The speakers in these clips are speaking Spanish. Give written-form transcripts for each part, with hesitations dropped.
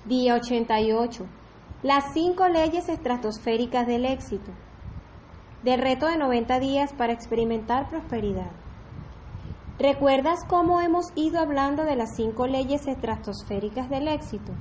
Día 88. Las 5 leyes estratosféricas del éxito. Del reto de 90 días para experimentar prosperidad. ¿Recuerdas cómo hemos ido hablando de las 5 leyes estratosféricas del éxito?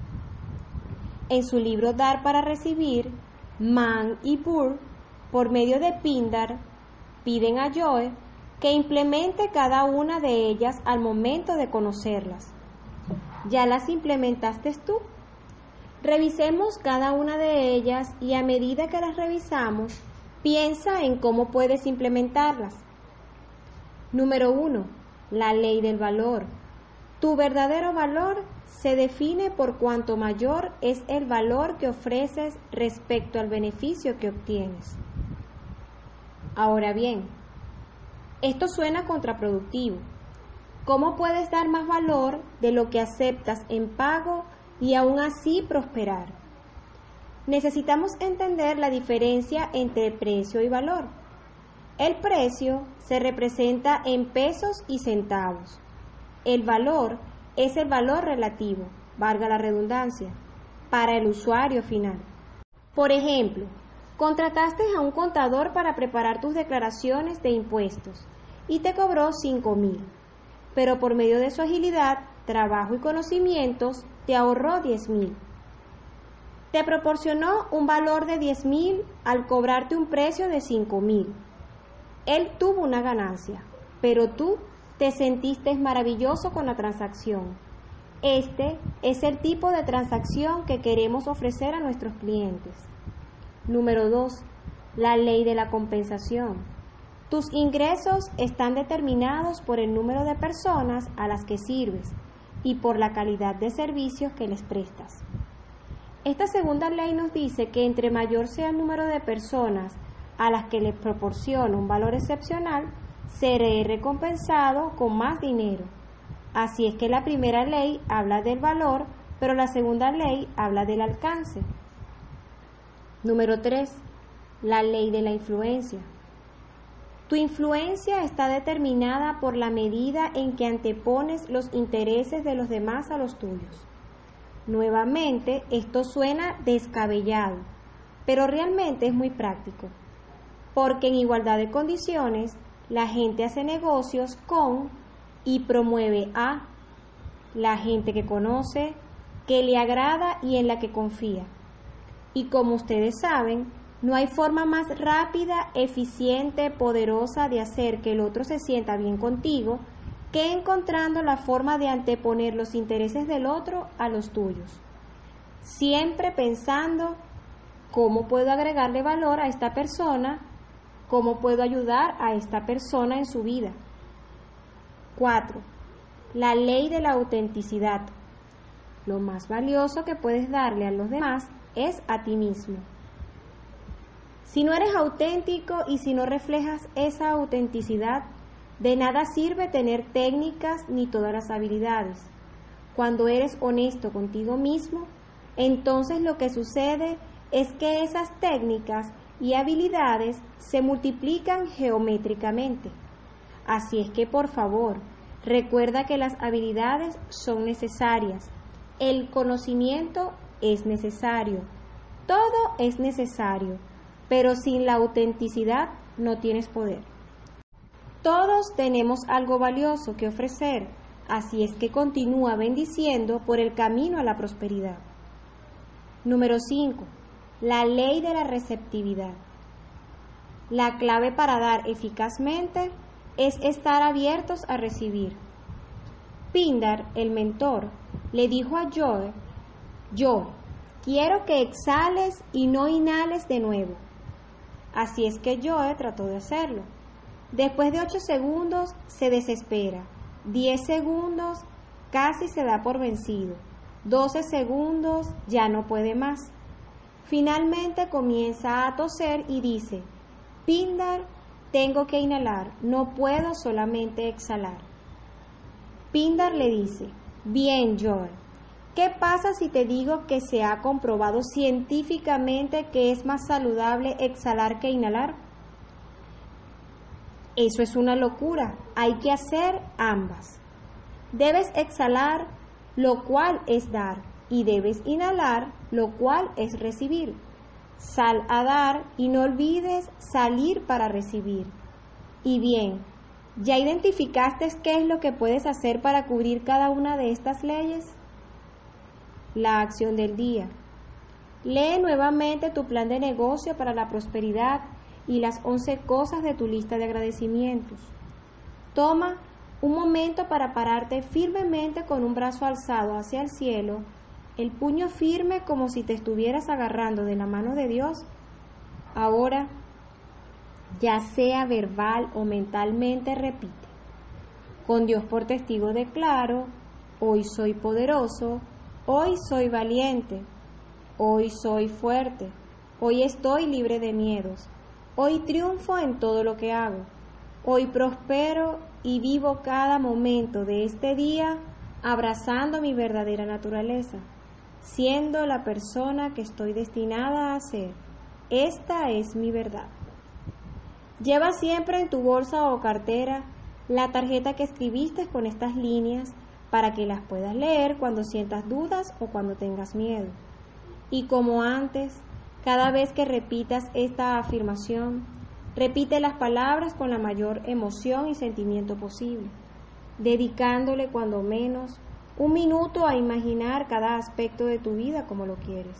En su libro Dar para Recibir, Mann y Burr, por medio de Pindar, piden a Joe que implemente cada una de ellas al momento de conocerlas. ¿Ya las implementaste tú? Revisemos cada una de ellas y a medida que las revisamos, piensa en cómo puedes implementarlas. Número 1. La ley del valor. Tu verdadero valor se define por cuanto mayor es el valor que ofreces respecto al beneficio que obtienes. Ahora bien, esto suena contraproductivo. ¿Cómo puedes dar más valor de lo que aceptas en pago y aún así prosperar? Necesitamos entender la diferencia entre precio y valor. El precio se representa en pesos y centavos. El valor es el valor relativo, valga la redundancia, para el usuario final. Por ejemplo, contrataste a un contador para preparar tus declaraciones de impuestos y te cobró $5,000, pero por medio de su agilidad, trabajo y conocimientos te ahorró $10,000. Te proporcionó un valor de $10,000 al cobrarte un precio de $5,000. Él tuvo una ganancia, pero tú te sentiste maravilloso con la transacción. Este es el tipo de transacción que queremos ofrecer a nuestros clientes. Número 2. La ley de la compensación. Tus ingresos están determinados por el número de personas a las que sirves y por la calidad de servicios que les prestas. Esta segunda ley nos dice que entre mayor sea el número de personas a las que les proporciona un valor excepcional, seré recompensado con más dinero. Así es que la primera ley habla del valor, pero la segunda ley habla del alcance. Número 3. La ley de la influencia. Tu influencia está determinada por la medida en que antepones los intereses de los demás a los tuyos. Nuevamente, esto suena descabellado, pero realmente es muy práctico, porque en igualdad de condiciones, la gente hace negocios con y promueve a la gente que conoce, que le agrada y en la que confía. Y como ustedes saben, no hay forma más rápida, eficiente, poderosa de hacer que el otro se sienta bien contigo que encontrando la forma de anteponer los intereses del otro a los tuyos. Siempre pensando cómo puedo agregarle valor a esta persona, cómo puedo ayudar a esta persona en su vida. 4. La ley de la autenticidad. Lo más valioso que puedes darle a los demás es a ti mismo. Si no eres auténtico y si no reflejas esa autenticidad, de nada sirve tener técnicas ni todas las habilidades. Cuando eres honesto contigo mismo, entonces lo que sucede es que esas técnicas y habilidades se multiplican geométricamente. Así es que, por favor, recuerda que las habilidades son necesarias, el conocimiento es necesario, todo es necesario, pero sin la autenticidad no tienes poder. Todos tenemos algo valioso que ofrecer, así es que continúa bendiciendo por el camino a la prosperidad. Número 5. La ley de la receptividad. La clave para dar eficazmente es estar abiertos a recibir. Pindar, el mentor, le dijo a Joe, quiero que exhales y no inhales de nuevo. Así es que Joe trató de hacerlo. Después de 8 segundos se desespera, 10 segundos casi se da por vencido, 12 segundos ya no puede más. Finalmente comienza a toser y dice, Pindar, tengo que inhalar, no puedo solamente exhalar. Pindar le dice, bien Joe, ¿qué pasa si te digo que se ha comprobado científicamente que es más saludable exhalar que inhalar? Eso es una locura, hay que hacer ambas. Debes exhalar, lo cual es dar, y debes inhalar, lo cual es recibir. Sal a dar y no olvides salir para recibir. Y bien, ¿ya identificaste qué es lo que puedes hacer para cubrir cada una de estas leyes? La acción del día. Lee nuevamente tu plan de negocio para la prosperidad y las 11 cosas de tu lista de agradecimientos. Toma un momento para pararte firmemente con un brazo alzado hacia el cielo, el puño firme como si te estuvieras agarrando de la mano de Dios. Ahora, ya sea verbal o mentalmente, repite: con Dios por testigo declaro, hoy soy poderoso, hoy soy valiente, hoy soy fuerte, hoy estoy libre de miedos, hoy triunfo en todo lo que hago, hoy prospero y vivo cada momento de este día abrazando mi verdadera naturaleza, siendo la persona que estoy destinada a ser. Esta es mi verdad. Lleva siempre en tu bolsa o cartera la tarjeta que escribiste con estas líneas para que las puedas leer cuando sientas dudas o cuando tengas miedo. Y como antes, cada vez que repitas esta afirmación, repite las palabras con la mayor emoción y sentimiento posible, dedicándole cuando menos un minuto a imaginar cada aspecto de tu vida como lo quieres.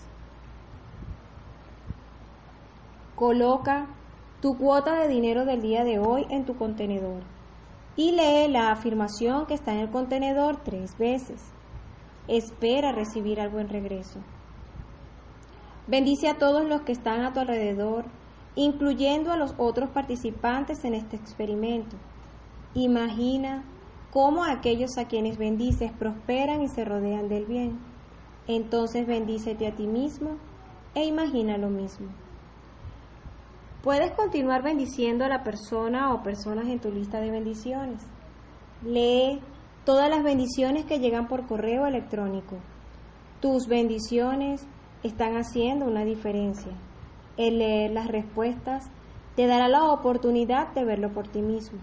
Coloca tu cuota de dinero del día de hoy en tu contenedor y lee la afirmación que está en el contenedor 3 veces. Espera recibir algo en regreso. Bendice a todos los que están a tu alrededor, incluyendo a los otros participantes en este experimento. Imagina cómo aquellos a quienes bendices prosperan y se rodean del bien. Entonces bendícete a ti mismo e imagina lo mismo. Puedes continuar bendiciendo a la persona o personas en tu lista de bendiciones. Lee todas las bendiciones que llegan por correo electrónico. Tus bendiciones están haciendo una diferencia. El leer las respuestas te dará la oportunidad de verlo por ti mismo.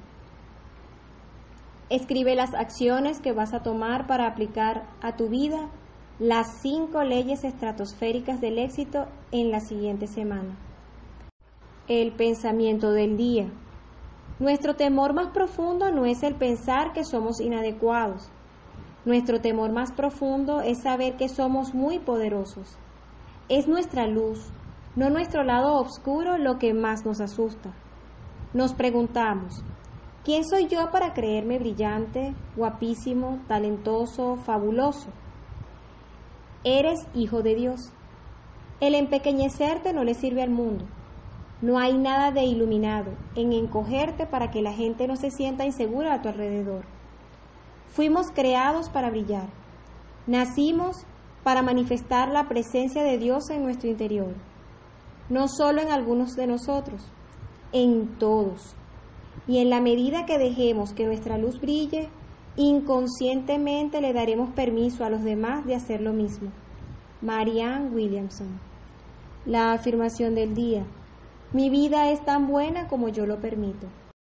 Escribe las acciones que vas a tomar para aplicar a tu vida las 5 leyes estratosféricas del éxito en la siguiente semana. El pensamiento del día. Nuestro temor más profundo no es el pensar que somos inadecuados. Nuestro temor más profundo es saber que somos muy poderosos. Es nuestra luz, no nuestro lado oscuro, lo que más nos asusta. Nos preguntamos: ¿quién soy yo para creerme brillante, guapísimo, talentoso, fabuloso? Eres hijo de Dios. El empequeñecerte no le sirve al mundo. No hay nada de iluminado en encogerte para que la gente no se sienta insegura a tu alrededor. Fuimos creados para brillar. Nacimos para manifestar la presencia de Dios en nuestro interior. No solo en algunos de nosotros, en todos. Y en la medida que dejemos que nuestra luz brille, inconscientemente le daremos permiso a los demás de hacer lo mismo. Marianne Williamson. La afirmación del día: mi vida es tan buena como yo lo permito.